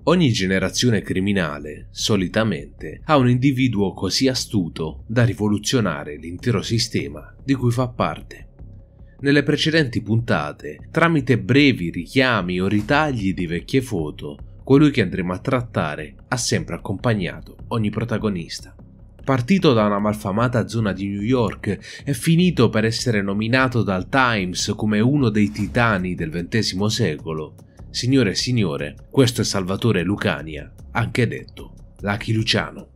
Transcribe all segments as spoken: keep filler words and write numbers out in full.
Ogni generazione criminale, solitamente, ha un individuo così astuto da rivoluzionare l'intero sistema di cui fa parte. Nelle precedenti puntate, tramite brevi richiami o ritagli di vecchie foto, colui che andremo a trattare ha sempre accompagnato ogni protagonista. Partito da una malfamata zona di New York, è finito per essere nominato dal Times come uno dei titani del ventesimo secolo. Signore e signore, questo è Salvatore Lucania, anche detto Lucky Luciano.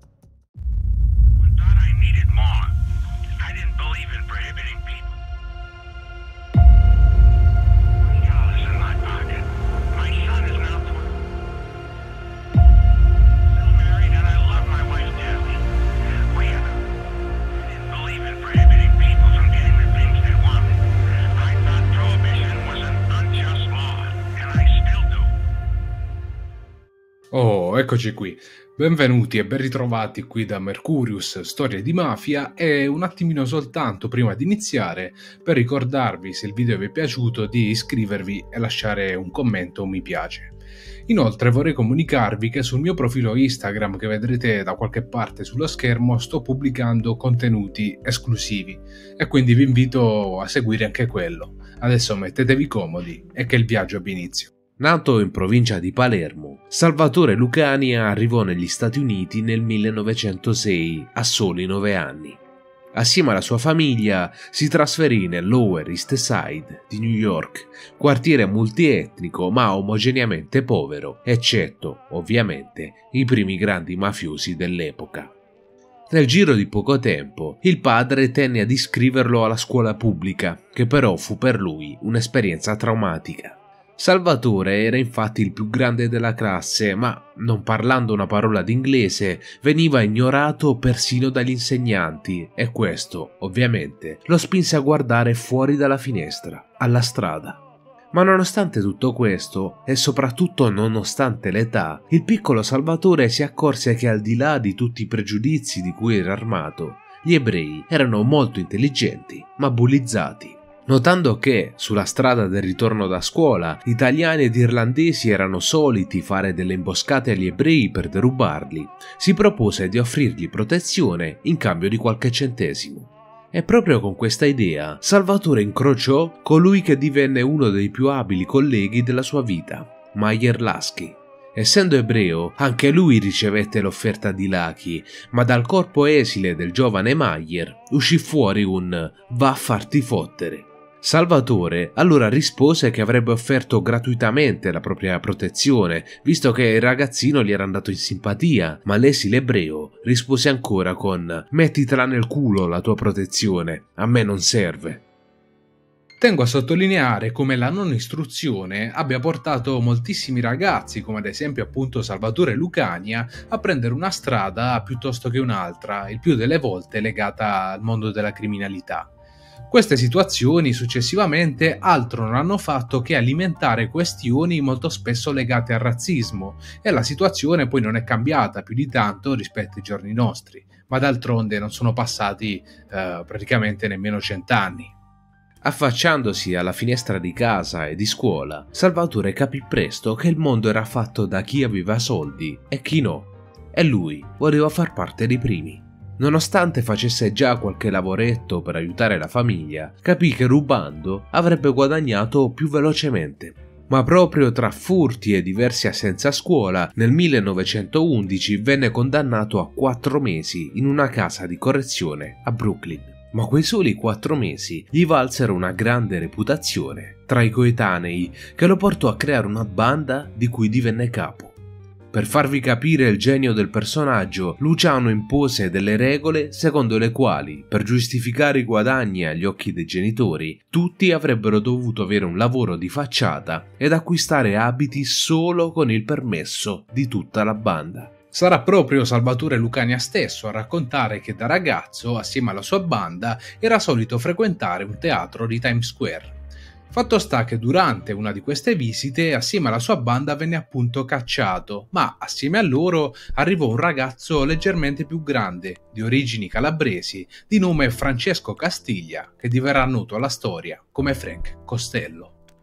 Oh, eccoci qui. Benvenuti e ben ritrovati qui da Mercurius, Storie di Mafia, e un attimino soltanto prima di iniziare, per ricordarvi, se il video vi è piaciuto, di iscrivervi e lasciare un commento o un mi piace. Inoltre vorrei comunicarvi che sul mio profilo Instagram, che vedrete da qualche parte sullo schermo, sto pubblicando contenuti esclusivi e quindi vi invito a seguire anche quello. Adesso mettetevi comodi e che il viaggio abbia inizio. Nato in provincia di Palermo, Salvatore Lucania arrivò negli Stati Uniti nel millenovecentosei a soli nove anni. Assieme alla sua famiglia si trasferì nel Lower East Side di New York, quartiere multietnico ma omogeneamente povero, eccetto, ovviamente, i primi grandi mafiosi dell'epoca. Nel giro di poco tempo, il padre tenne ad iscriverlo alla scuola pubblica, che però fu per lui un'esperienza traumatica. Salvatore era infatti il più grande della classe, ma, non parlando una parola d'inglese, veniva ignorato persino dagli insegnanti e questo, ovviamente, lo spinse a guardare fuori dalla finestra, alla strada. Ma nonostante tutto questo, e soprattutto nonostante l'età, il piccolo Salvatore si accorse che al di là di tutti i pregiudizi di cui era armato, gli ebrei erano molto intelligenti, ma bullizzati. Notando che, sulla strada del ritorno da scuola, italiani ed irlandesi erano soliti fare delle imboscate agli ebrei per derubarli, si propose di offrirgli protezione in cambio di qualche centesimo. E proprio con questa idea, Salvatore incrociò colui che divenne uno dei più abili colleghi della sua vita, Meyer Lasky. Essendo ebreo, anche lui ricevette l'offerta di Lucky, ma dal corpo esile del giovane Meyer uscì fuori un "va a farti fottere". Salvatore allora rispose che avrebbe offerto gratuitamente la propria protezione, visto che il ragazzino gli era andato in simpatia, ma l'esile ebreo rispose ancora con "mettitela nel culo la tua protezione, a me non serve". Tengo a sottolineare come la non istruzione abbia portato moltissimi ragazzi, come ad esempio appunto Salvatore Lucania, a prendere una strada piuttosto che un'altra, il più delle volte legata al mondo della criminalità. Queste situazioni successivamente altro non hanno fatto che alimentare questioni molto spesso legate al razzismo, e la situazione poi non è cambiata più di tanto rispetto ai giorni nostri, ma d'altronde non sono passati eh, praticamente nemmeno cent'anni. Affacciandosi alla finestra di casa e di scuola, Salvatore capì presto che il mondo era fatto da chi aveva soldi e chi no, e lui voleva far parte dei primi. Nonostante facesse già qualche lavoretto per aiutare la famiglia, capì che rubando avrebbe guadagnato più velocemente. Ma proprio tra furti e diverse assenze a scuola, nel millenovecentoundici venne condannato a quattro mesi in una casa di correzione a Brooklyn. Ma quei soli quattro mesi gli valsero una grande reputazione tra i coetanei, che lo portò a creare una banda di cui divenne capo. Per farvi capire il genio del personaggio, Luciano impose delle regole secondo le quali, per giustificare i guadagni agli occhi dei genitori, tutti avrebbero dovuto avere un lavoro di facciata ed acquistare abiti solo con il permesso di tutta la banda. Sarà proprio Salvatore Lucania stesso a raccontare che da ragazzo, assieme alla sua banda, era solito frequentare un teatro di Times Square. Fatto sta che durante una di queste visite, assieme alla sua banda, venne appunto cacciato, ma assieme a loro arrivò un ragazzo leggermente più grande, di origini calabresi, di nome Francesco Castiglia, che diverrà noto alla storia come Frank Costello.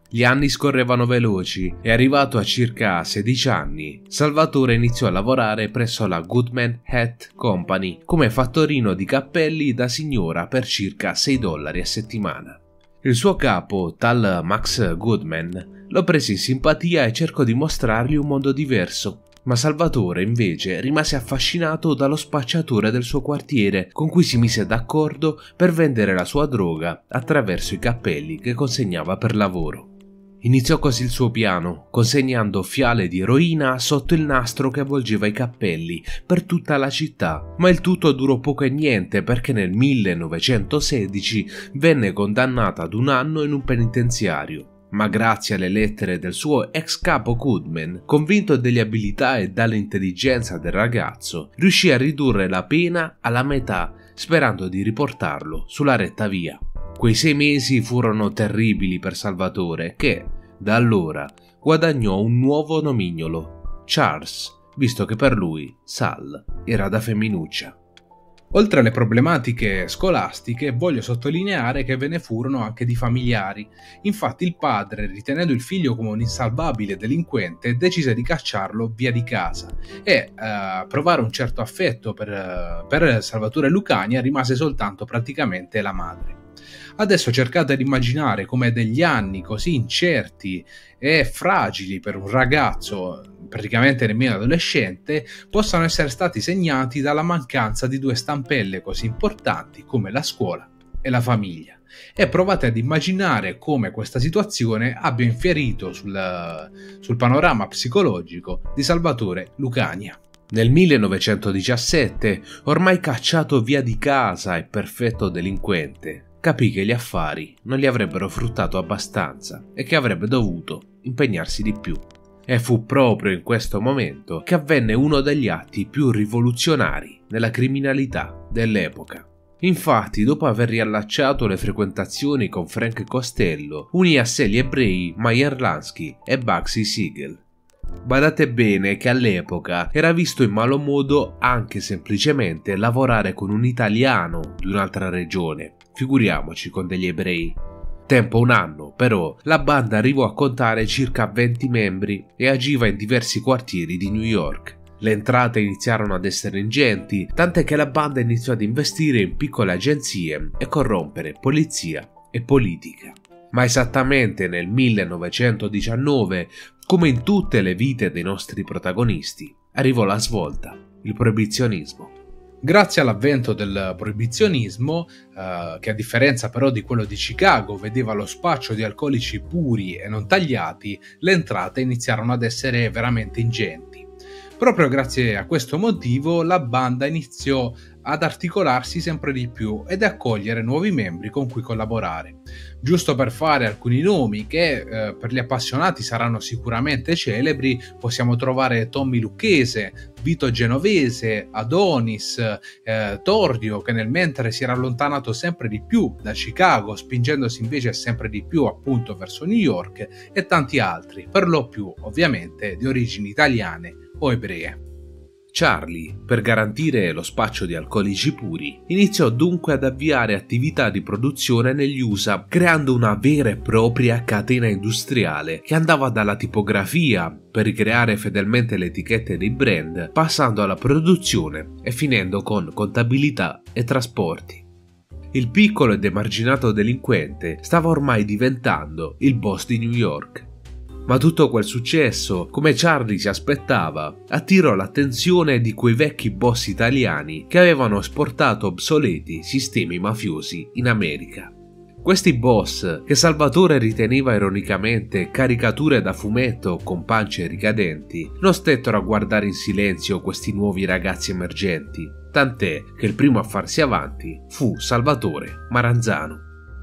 Gli anni scorrevano veloci e arrivato a circa sedici anni, Salvatore iniziò a lavorare presso la Goodman Hat Company come fattorino di cappelli da signora per circa sei dollari a settimana. Il suo capo, tal Max Goodman, lo prese in simpatia e cercò di mostrargli un mondo diverso, ma Salvatore invece rimase affascinato dallo spacciatore del suo quartiere, con cui si mise d'accordo per vendere la sua droga attraverso i cappelli che consegnava per lavoro. Iniziò così il suo piano, consegnando fiale di eroina sotto il nastro che avvolgeva i cappelli per tutta la città, ma il tutto durò poco e niente perché nel millenovecentosedici venne condannata ad un anno in un penitenziario. Ma grazie alle lettere del suo ex capo Goodman, convinto delle abilità e dall'intelligenza del ragazzo, riuscì a ridurre la pena alla metà, sperando di riportarlo sulla retta via. Quei sei mesi furono terribili per Salvatore, che, da allora, guadagnò un nuovo nomignolo, Charles, visto che per lui Sal era da femminuccia. Oltre alle problematiche scolastiche, voglio sottolineare che ve ne furono anche di familiari. Infatti il padre, ritenendo il figlio come un insalvabile delinquente, decise di cacciarlo via di casa e a uh, provare un certo affetto per, uh, per Salvatore Lucania rimase soltanto praticamente la madre. Adesso cercate di immaginare come degli anni così incerti e fragili per un ragazzo praticamente nemmeno adolescente possano essere stati segnati dalla mancanza di due stampelle così importanti come la scuola e la famiglia, e provate ad immaginare come questa situazione abbia infierito sul, sul panorama psicologico di Salvatore Lucania. Nel millenovecentodiciassette, ormai cacciato via di casa e perfetto delinquente, capì che gli affari non gli avrebbero fruttato abbastanza e che avrebbe dovuto impegnarsi di più. E fu proprio in questo momento che avvenne uno degli atti più rivoluzionari nella criminalità dell'epoca. Infatti, dopo aver riallacciato le frequentazioni con Frank Costello, unì a sé gli ebrei Meyer Lansky e Bugsy Siegel. Badate bene che all'epoca era visto in malo modo anche semplicemente lavorare con un italiano di un'altra regione, figuriamoci con degli ebrei. Tempo un anno, però, la banda arrivò a contare circa venti membri e agiva in diversi quartieri di New York. Le entrate iniziarono ad essere ingenti, tant'è che la banda iniziò ad investire in piccole agenzie e corrompere polizia e politica. Ma esattamente nel millenovecentodiciannove, come in tutte le vite dei nostri protagonisti, arrivò la svolta, il proibizionismo. Grazie all'avvento del proibizionismo, eh, che a differenza però di quello di Chicago vedeva lo spaccio di alcolici puri e non tagliati, le entrate iniziarono ad essere veramente ingenti. Proprio grazie a questo motivo la banda iniziò ad articolarsi sempre di più ed a cogliere nuovi membri con cui collaborare. Giusto per fare alcuni nomi che eh, per gli appassionati saranno sicuramente celebri, possiamo trovare Tommy Lucchese, Vito Genovese, Adonis, eh, Torrio, che nel mentre si era allontanato sempre di più da Chicago, spingendosi invece sempre di più appunto verso New York, e tanti altri, per lo più ovviamente di origini italiane o ebree. Charlie, per garantire lo spaccio di alcolici puri, iniziò dunque ad avviare attività di produzione negli U S A, creando una vera e propria catena industriale che andava dalla tipografia per ricreare fedelmente le etichette dei brand, passando alla produzione e finendo con contabilità e trasporti. Il piccolo ed emarginato delinquente stava ormai diventando il boss di New York. Ma tutto quel successo, come Charlie si aspettava, attirò l'attenzione di quei vecchi boss italiani che avevano esportato obsoleti sistemi mafiosi in America. Questi boss, che Salvatore riteneva ironicamente caricature da fumetto con pance ricadenti, non stettero a guardare in silenzio questi nuovi ragazzi emergenti, tant'è che il primo a farsi avanti fu Salvatore Maranzano.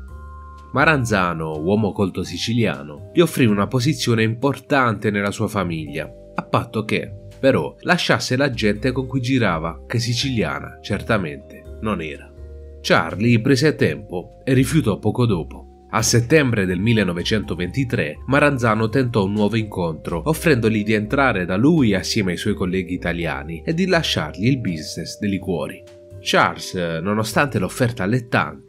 Maranzano, uomo colto siciliano, gli offrì una posizione importante nella sua famiglia, a patto che, però, lasciasse la gente con cui girava, che siciliana certamente non era. Charlie prese tempo e rifiutò poco dopo. A settembre del millenovecentoventitré, Maranzano tentò un nuovo incontro, offrendogli di entrare da lui assieme ai suoi colleghi italiani e di lasciargli il business dei liquori. Charles, nonostante l'offerta allettante,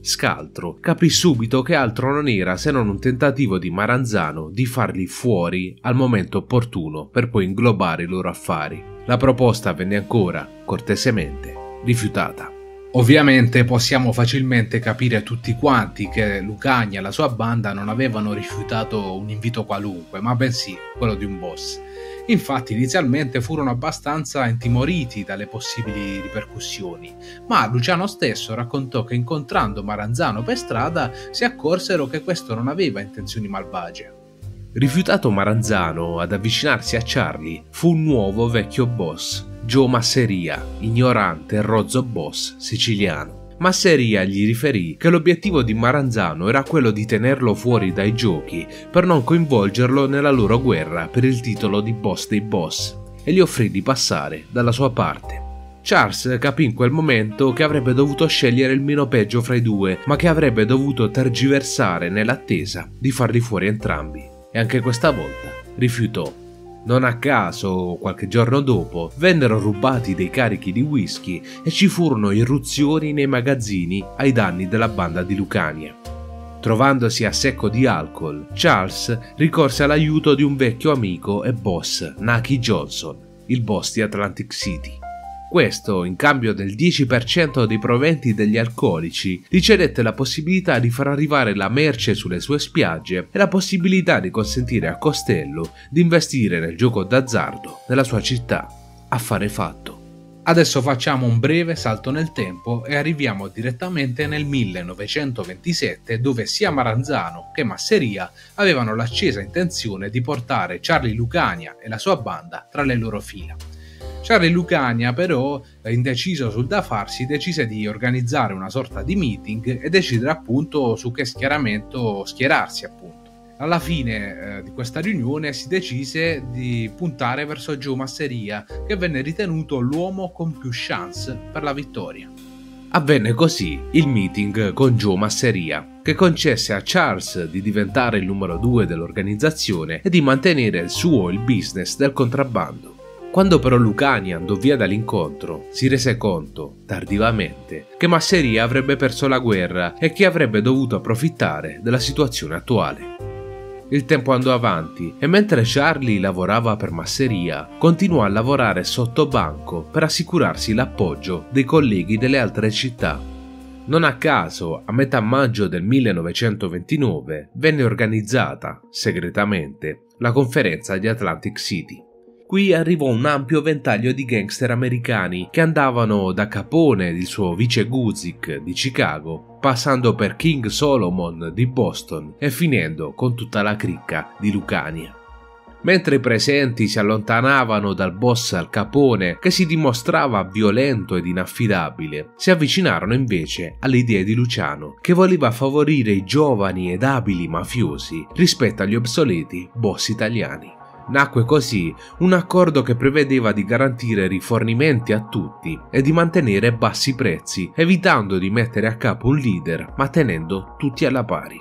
Scaltro capì subito che altro non era se non un tentativo di Maranzano di farli fuori al momento opportuno per poi inglobare i loro affari. La proposta venne ancora, cortesemente, rifiutata. Ovviamente possiamo facilmente capire tutti quanti che Lucania e la sua banda non avevano rifiutato un invito qualunque, ma bensì quello di un boss. Infatti inizialmente furono abbastanza intimoriti dalle possibili ripercussioni, ma Luciano stesso raccontò che incontrando Maranzano per strada si accorsero che questo non aveva intenzioni malvagie. Rifiutato Maranzano ad avvicinarsi a Charlie, fu un nuovo vecchio boss, Joe Masseria, ignorante e rozzo boss siciliano. Masseria gli riferì che l'obiettivo di Maranzano era quello di tenerlo fuori dai giochi per non coinvolgerlo nella loro guerra per il titolo di boss dei boss e gli offrì di passare dalla sua parte. Charles capì in quel momento che avrebbe dovuto scegliere il meno peggio fra i due, ma che avrebbe dovuto tergiversare nell'attesa di farli fuori entrambi, e anche questa volta rifiutò. Non a caso, qualche giorno dopo, vennero rubati dei carichi di whisky e ci furono irruzioni nei magazzini ai danni della banda di Lucania. Trovandosi a secco di alcol, Charles ricorse all'aiuto di un vecchio amico e boss, Nucky Johnson, il boss di Atlantic City. Questo, in cambio del dieci per cento dei proventi degli alcolici, gli cedette la possibilità di far arrivare la merce sulle sue spiagge e la possibilità di consentire a Costello di investire nel gioco d'azzardo nella sua città. Affare fatto. Adesso facciamo un breve salto nel tempo e arriviamo direttamente nel millenovecentoventisette, dove sia Maranzano che Masseria avevano l'accesa intenzione di portare Charlie Lucania e la sua banda tra le loro fila. Charlie Lucania però, indeciso sul da farsi, decise di organizzare una sorta di meeting e decidere appunto su che schieramento schierarsi appunto. Alla fine eh, di questa riunione si decise di puntare verso Joe Masseria, che venne ritenuto l'uomo con più chance per la vittoria. Avvenne così il meeting con Joe Masseria, che concesse a Charles di diventare il numero due dell'organizzazione e di mantenere il suo il business del contrabbando. Quando però Lucania andò via dall'incontro, si rese conto, tardivamente, che Masseria avrebbe perso la guerra e che avrebbe dovuto approfittare della situazione attuale. Il tempo andò avanti e mentre Charlie lavorava per Masseria, continuò a lavorare sotto banco per assicurarsi l'appoggio dei colleghi delle altre città. Non a caso, a metà maggio del millenovecentoventinove, venne organizzata, segretamente, la conferenza di Atlantic City. Qui arrivò un ampio ventaglio di gangster americani che andavano da Capone, il suo vice Guzik di Chicago, passando per King Solomon di Boston e finendo con tutta la cricca di Lucania. Mentre i presenti si allontanavano dal boss Al Capone, che si dimostrava violento ed inaffidabile, si avvicinarono invece alle idee di Luciano, che voleva favorire i giovani ed abili mafiosi rispetto agli obsoleti boss italiani. Nacque così un accordo che prevedeva di garantire rifornimenti a tutti e di mantenere bassi prezzi, evitando di mettere a capo un leader ma tenendo tutti alla pari.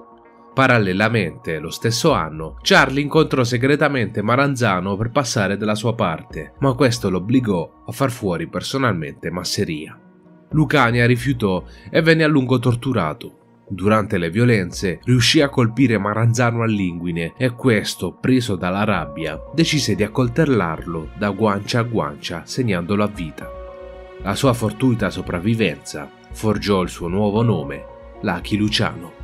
Parallelamente, lo stesso anno, Charlie incontrò segretamente Maranzano per passare dalla sua parte, ma questo lo obbligò a far fuori personalmente Masseria. Lucania rifiutò e venne a lungo torturato. Durante le violenze riuscì a colpire Maranzano all'inguine e questo, preso dalla rabbia, decise di accoltellarlo da guancia a guancia, segnandolo a vita. La sua fortuita sopravvivenza forgiò il suo nuovo nome, Lucky Luciano.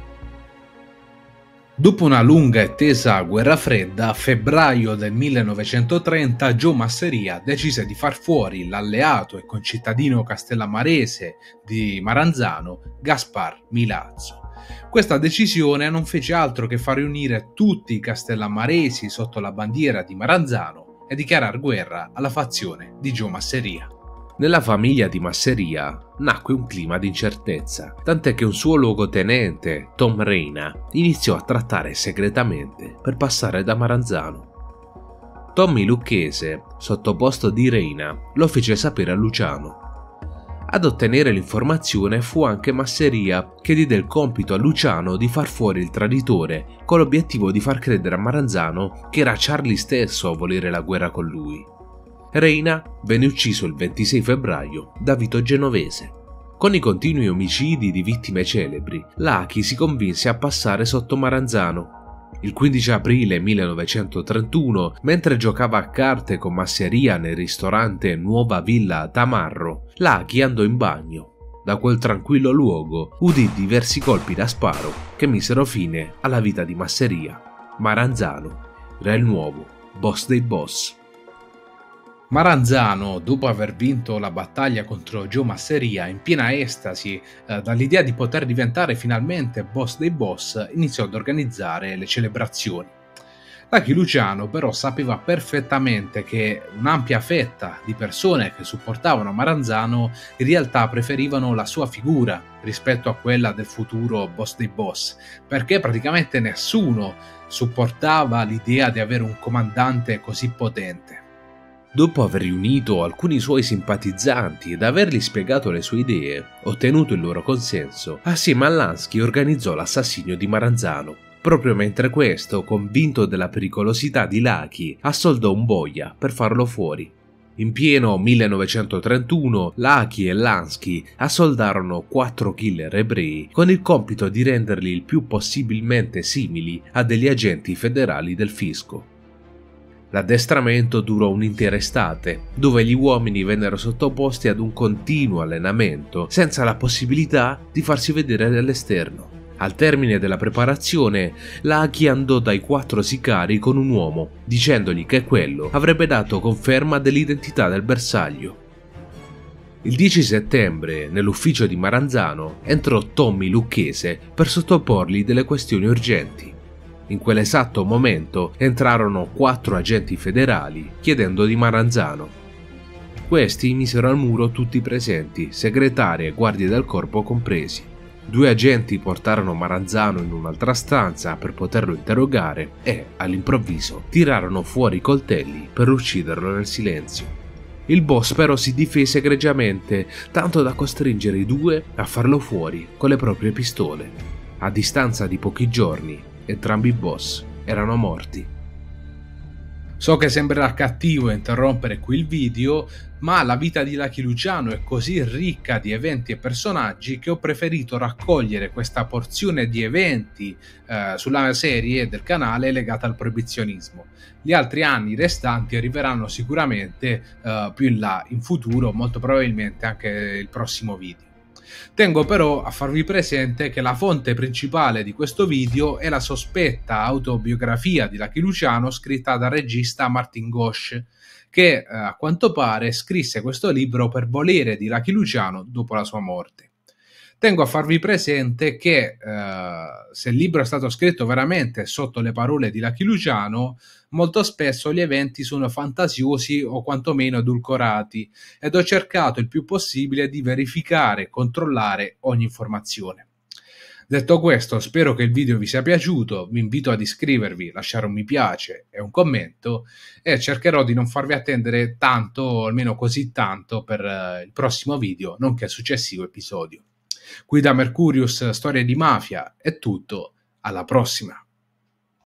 Dopo una lunga e tesa guerra fredda, a febbraio del millenovecentotrenta Joe Masseria decise di far fuori l'alleato e concittadino castellamarese di Maranzano, Gaspar Milazzo. Questa decisione non fece altro che far riunire tutti i castellamaresi sotto la bandiera di Maranzano e dichiarar guerra alla fazione di Joe Masseria. Nella famiglia di Masseria nacque un clima di incertezza, tant'è che un suo luogotenente, Tom Reina, iniziò a trattare segretamente per passare da Maranzano. Tommy Lucchese, sottoposto di Reina, lo fece sapere a Luciano. Ad ottenere l'informazione fu anche Masseria, che diede il compito a Luciano di far fuori il traditore con l'obiettivo di far credere a Maranzano che era Charlie stesso a volere la guerra con lui. Reina venne ucciso il ventisei febbraio da Vito Genovese. Con i continui omicidi di vittime celebri, Lucky si convinse a passare sotto Maranzano. Il quindici aprile millenovecentotrentuno, mentre giocava a carte con masseria nel ristorante Nuova Villa Tamarro, Lucky andò in bagno. Da quel tranquillo luogo udì diversi colpi da sparo che misero fine alla vita di masseria. Maranzano era il nuovo boss dei boss. Maranzano, dopo aver vinto la battaglia contro Joe Masseria, in piena estasi eh, dall'idea di poter diventare finalmente boss dei boss, iniziò ad organizzare le celebrazioni. Lucky Luciano però sapeva perfettamente che un'ampia fetta di persone che supportavano Maranzano in realtà preferivano la sua figura rispetto a quella del futuro boss dei boss, perché praticamente nessuno supportava l'idea di avere un comandante così potente. Dopo aver riunito alcuni suoi simpatizzanti ed avergli spiegato le sue idee, ottenuto il loro consenso, assieme a Lansky organizzò l'assassinio di Maranzano. Proprio mentre questo, convinto della pericolosità di Lucky, assoldò un boia per farlo fuori. In pieno millenovecentotrentuno, Lucky e Lansky assoldarono quattro killer ebrei con il compito di renderli il più possibilmente simili a degli agenti federali del fisco. L'addestramento durò un'intera estate, dove gli uomini vennero sottoposti ad un continuo allenamento, senza la possibilità di farsi vedere dall'esterno. Al termine della preparazione, Lucky andò dai quattro sicari con un uomo, dicendogli che quello avrebbe dato conferma dell'identità del bersaglio. Il dieci settembre, nell'ufficio di Maranzano, entrò Tommy Lucchese per sottoporgli delle questioni urgenti. In quell'esatto momento entrarono quattro agenti federali chiedendo di Maranzano. Questi misero al muro tutti i presenti, segretari e guardie del corpo compresi. Due agenti portarono Maranzano in un'altra stanza per poterlo interrogare e, all'improvviso, tirarono fuori i coltelli per ucciderlo nel silenzio. Il boss però si difese egregiamente, tanto da costringere i due a farlo fuori con le proprie pistole. A distanza di pochi giorni, entrambi i boss erano morti. So che sembrerà cattivo interrompere qui il video, ma la vita di Lucky Luciano è così ricca di eventi e personaggi che ho preferito raccogliere questa porzione di eventi eh, sulla serie del canale legata al proibizionismo. Gli altri anni restanti arriveranno sicuramente eh, più in là, in futuro, molto probabilmente anche il prossimo video. Tengo però a farvi presente che la fonte principale di questo video è la sospetta autobiografia di Lucky Luciano scritta dal regista Martin Gosch, che eh, a quanto pare scrisse questo libro per volere di Lucky Luciano dopo la sua morte. Tengo a farvi presente che eh, se il libro è stato scritto veramente sotto le parole di Lucky Luciano, molto spesso gli eventi sono fantasiosi o quantomeno edulcorati, ed ho cercato il più possibile di verificare e controllare ogni informazione. Detto questo, spero che il video vi sia piaciuto, vi invito ad iscrivervi, lasciare un mi piace e un commento, e cercherò di non farvi attendere tanto, o almeno così tanto, per uh, il prossimo video, nonché il successivo episodio. Qui da Mercurius Storie di Mafia è tutto, alla prossima!